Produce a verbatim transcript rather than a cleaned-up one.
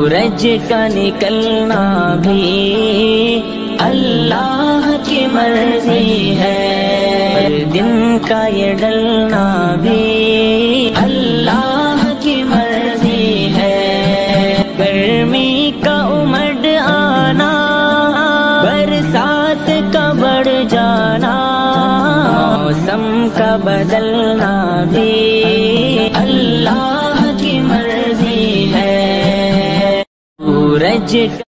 सूरज का निकलना भी अल्लाह की मर्जी है, हर दिन का ये ढलना भी अल्लाह की मर्जी है। गर्मी का उमड़ आना, बरसात का बढ़ जाना, मौसम का बदलना भी अल्लाह की मर्जी है। सूरज